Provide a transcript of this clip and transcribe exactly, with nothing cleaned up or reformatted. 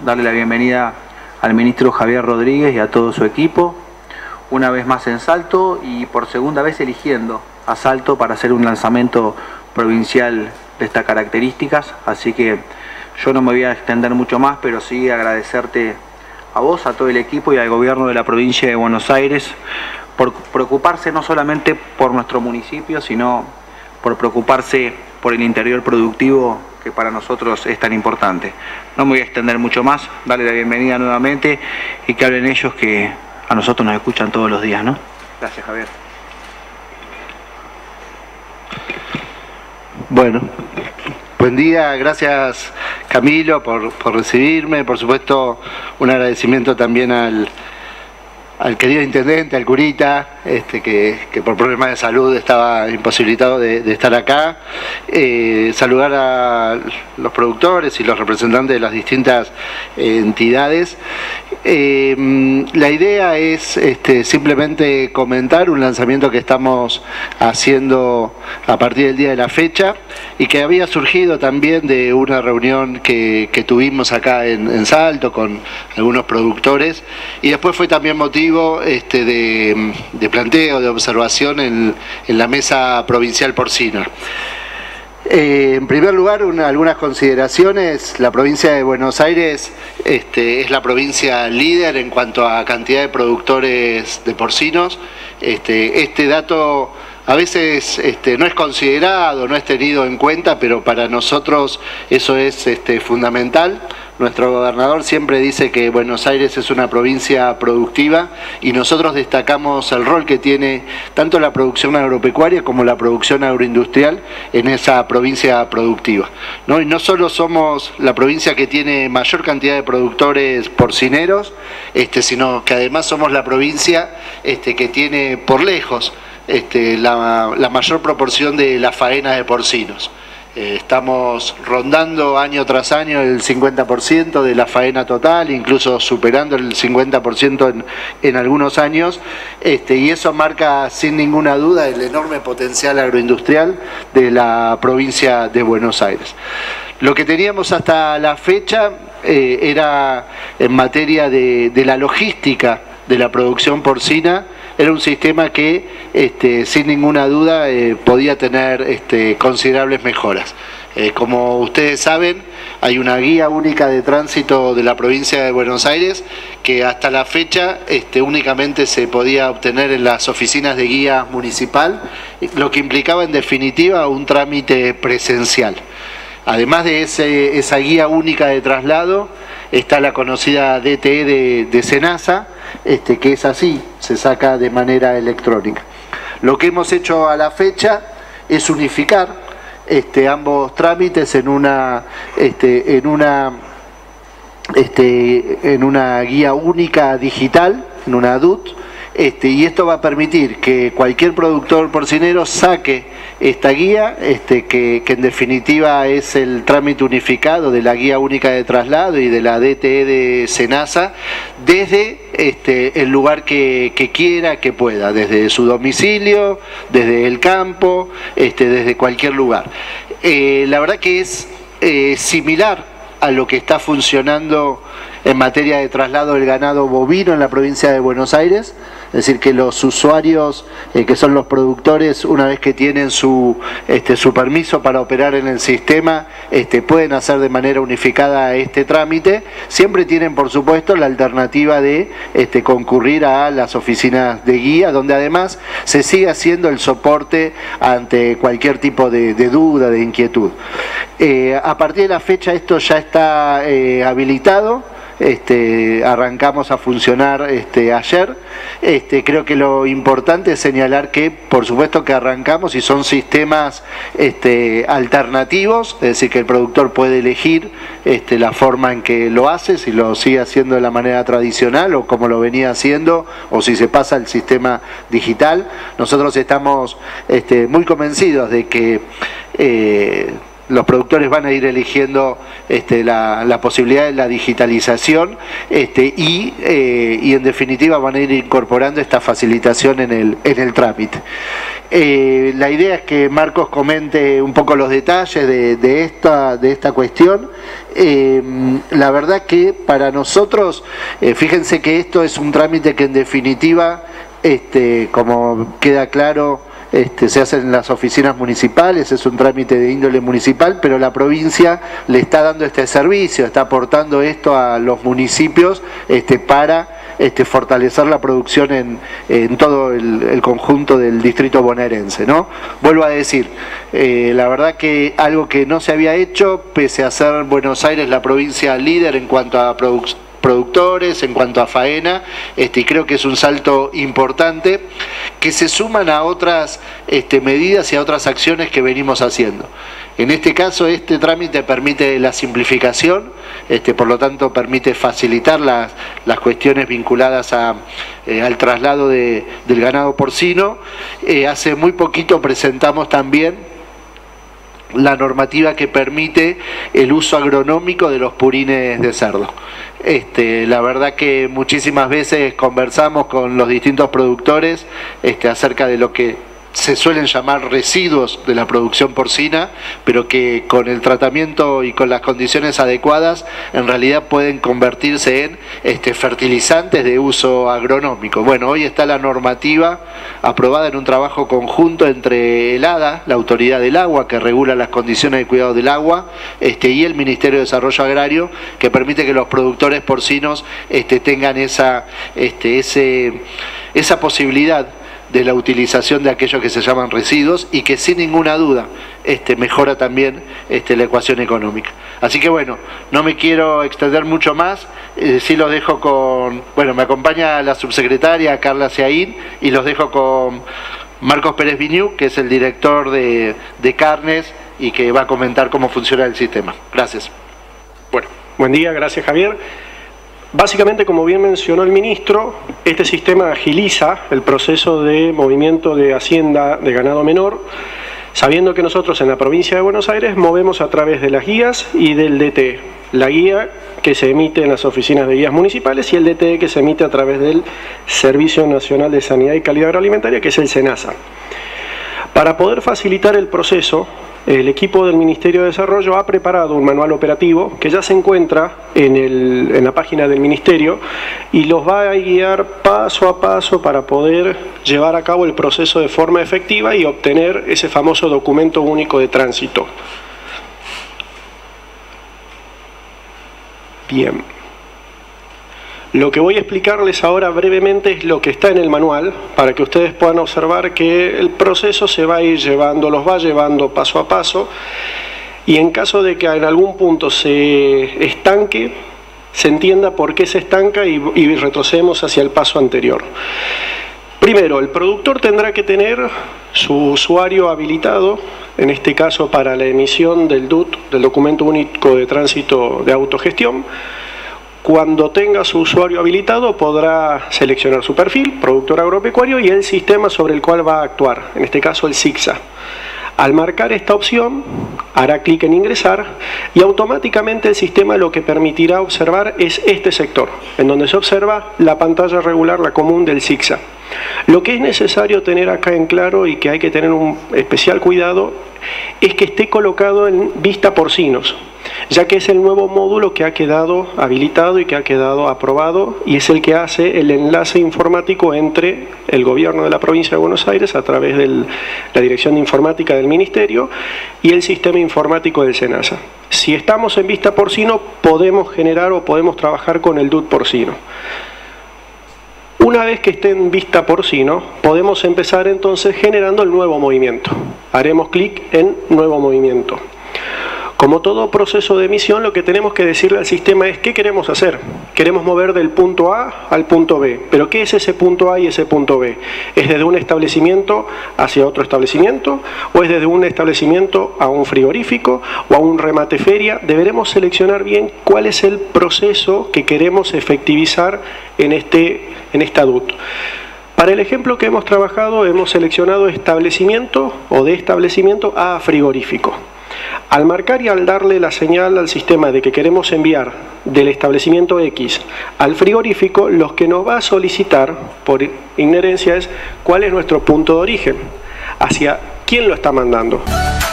darle la bienvenida al ministro Javier Rodríguez y a todo su equipo, una vez más en Salto y por segunda vez eligiendo a Salto para hacer un lanzamiento provincial de estas características. Así que yo no me voy a extender mucho más, pero sí agradecerte a vos, a todo el equipo y al gobierno de la provincia de Buenos Aires por preocuparse no solamente por nuestro municipio, sino por preocuparse por el interior productivo que para nosotros es tan importante. No me voy a extender mucho más, darle la bienvenida nuevamente y que hablen ellos, que a nosotros nos escuchan todos los días, ¿no? Gracias, Javier. Bueno, buen día, gracias Camilo por, por recibirme, por supuesto un agradecimiento también al, al querido intendente, al curita, este, que, que por problemas de salud estaba imposibilitado de, de estar acá. Eh, saludar a los productores y los representantes de las distintas eh, entidades. Eh, la idea es este, simplemente comentar un lanzamiento que estamos haciendo a partir del día de la fecha y que había surgido también de una reunión que, que tuvimos acá en, en Salto con algunos productores, y después fue también motivo este, de, de planteo, de observación en, en la mesa provincial porcina. Eh, en primer lugar, una, algunas consideraciones. La provincia de Buenos Aires este, es la provincia líder en cuanto a cantidad de productores de porcinos. Este, este dato a veces este, no es considerado, no es tenido en cuenta, pero para nosotros eso es este, fundamental. Nuestro gobernador siempre dice que Buenos Aires es una provincia productiva y nosotros destacamos el rol que tiene tanto la producción agropecuaria como la producción agroindustrial en esa provincia productiva, ¿no? Y no solo somos la provincia que tiene mayor cantidad de productores porcineros, este, sino que además somos la provincia este, que tiene por lejos este, la, la mayor proporción de la faena de porcinos. Eh, estamos rondando año tras año el cincuenta por ciento de la faena total, incluso superando el cincuenta por ciento en, en algunos años, este, y eso marca sin ninguna duda el enorme potencial agroindustrial de la provincia de Buenos Aires. Lo que teníamos hasta la fecha eh, era en materia de, de la logística de la producción porcina. Era un sistema que este, sin ninguna duda eh, podía tener este, considerables mejoras. Eh, como ustedes saben, hay una guía única de tránsito de la provincia de Buenos Aires que hasta la fecha este, únicamente se podía obtener en las oficinas de guía municipal, lo que implicaba en definitiva un trámite presencial. Además de ese, esa guía única de traslado, está la conocida D T E de, de Senasa, este, que es así, se saca de manera electrónica. Lo que hemos hecho a la fecha es unificar este, ambos trámites en una, este, en, una, este, en una guía única digital, en una D U T, este, y esto va a permitir que cualquier productor porcinero saque esta guía, este, que, que en definitiva es el trámite unificado de la guía única de traslado y de la D T E de Senasa, desde este, el lugar que, que quiera, que pueda, desde su domicilio, desde el campo, este, desde cualquier lugar. Eh, la verdad que es eh, similar a lo que está funcionando en materia de traslado del ganado bovino en la provincia de Buenos Aires, es decir, que los usuarios, eh, que son los productores, una vez que tienen su, este, su permiso para operar en el sistema, este, pueden hacer de manera unificada este trámite. Siempre tienen, por supuesto, la alternativa de este, concurrir a las oficinas de guía, donde además se sigue haciendo el soporte ante cualquier tipo de, de duda, de inquietud. Eh, a partir de la fecha esto ya está eh, habilitado. Este, arrancamos a funcionar este, ayer. Este, creo que lo importante es señalar que por supuesto que arrancamos y son sistemas este, alternativos, es decir, que el productor puede elegir este, la forma en que lo hace, si lo sigue haciendo de la manera tradicional o como lo venía haciendo, o si se pasa al sistema digital. Nosotros estamos este, muy convencidos de que eh, los productores van a ir eligiendo este, la, la posibilidad de la digitalización este, y, eh, y en definitiva van a ir incorporando esta facilitación en el, en el trámite. Eh, la idea es que Marcos comente un poco los detalles de, de, esta, de esta cuestión. Eh, la verdad que para nosotros, eh, fíjense que esto es un trámite que en definitiva, este, como queda claro, Este, se hace en las oficinas municipales, es un trámite de índole municipal, pero la provincia le está dando este servicio, está aportando esto a los municipios este, para este, fortalecer la producción en, en todo el, el conjunto del distrito bonaerense, ¿no? Vuelvo a decir, eh, la verdad que algo que no se había hecho, pese a ser Buenos Aires la provincia líder en cuanto a producción, productores, en cuanto a faena, este, y creo que es un salto importante que se suman a otras este, medidas y a otras acciones que venimos haciendo. En este caso, este trámite permite la simplificación, este, por lo tanto permite facilitar las, las cuestiones vinculadas a, eh, al traslado de, del ganado porcino. Eh, hace muy poquito presentamos también la normativa que permite el uso agronómico de los purines de cerdo. Este, la verdad que muchísimas veces conversamos con los distintos productores este, acerca de lo que se suelen llamar residuos de la producción porcina, pero que con el tratamiento y con las condiciones adecuadas en realidad pueden convertirse en este, fertilizantes de uso agronómico. Bueno, hoy está la normativa aprobada en un trabajo conjunto entre el A D A, la Autoridad del Agua, que regula las condiciones de cuidado del agua, este, y el Ministerio de Desarrollo Agrario, que permite que los productores porcinos este, tengan esa, este, ese, esa posibilidad de la utilización de aquellos que se llaman residuos y que sin ninguna duda este, mejora también este, la ecuación económica. Así que bueno, no me quiero extender mucho más, eh, sí los dejo con, bueno, me acompaña la subsecretaria Carla Seaín y los dejo con Marcos Pérez Viñú, que es el director de, de carnes y que va a comentar cómo funciona el sistema. Gracias. Bueno, buen día, gracias Javier. Básicamente, como bien mencionó el ministro, este sistema agiliza el proceso de movimiento de hacienda de ganado menor, sabiendo que nosotros en la provincia de Buenos Aires movemos a través de las guías y del D T E. La guía que se emite en las oficinas de guías municipales y el D T E que se emite a través del Servicio Nacional de Sanidad y Calidad Agroalimentaria, que es el SENASA. Para poder facilitar el proceso, el equipo del Ministerio de Desarrollo ha preparado un manual operativo que ya se encuentra en, el, en la página del Ministerio y los va a guiar paso a paso para poder llevar a cabo el proceso de forma efectiva y obtener ese famoso documento único de tránsito. Bien. Lo que voy a explicarles ahora brevemente es lo que está en el manual, para que ustedes puedan observar que el proceso se va a ir llevando, los va llevando paso a paso, y en caso de que en algún punto se estanque, se entienda por qué se estanca y, y retrocedemos hacia el paso anterior. Primero, el productor tendrá que tener su usuario habilitado, en este caso para la emisión del D U T, del Documento Único de Tránsito de Autogestión. Cuando tenga su usuario habilitado podrá seleccionar su perfil, productor agropecuario, y el sistema sobre el cual va a actuar, en este caso el SICSA. Al marcar esta opción, hará clic en ingresar y automáticamente el sistema lo que permitirá observar es este sector, en donde se observa la pantalla regular, la común del SICSA. Lo que es necesario tener acá en claro y que hay que tener un especial cuidado es que esté colocado en vista porcinos, ya que es el nuevo módulo que ha quedado habilitado y que ha quedado aprobado y es el que hace el enlace informático entre el gobierno de la provincia de Buenos Aires a través de la Dirección de Informática del Ministerio y el sistema informático del SENASA. Si estamos en vista porcino, podemos generar o podemos trabajar con el D U T porcino. Una vez que esté en vista porcino, podemos empezar entonces generando el nuevo movimiento. Haremos clic en nuevo movimiento. Como todo proceso de emisión, lo que tenemos que decirle al sistema es qué queremos hacer. Queremos mover del punto A al punto B. ¿Pero qué es ese punto A y ese punto B? ¿Es desde un establecimiento hacia otro establecimiento? ¿O es desde un establecimiento a un frigorífico o a un remate feria? Deberemos seleccionar bien cuál es el proceso que queremos efectivizar en, este, en esta D U T. Para el ejemplo que hemos trabajado, hemos seleccionado establecimiento o de establecimiento a frigorífico. Al marcar y al darle la señal al sistema de que queremos enviar del establecimiento X al frigorífico, lo que nos va a solicitar por inherencia es cuál es nuestro punto de origen. hacia quién lo está mandando.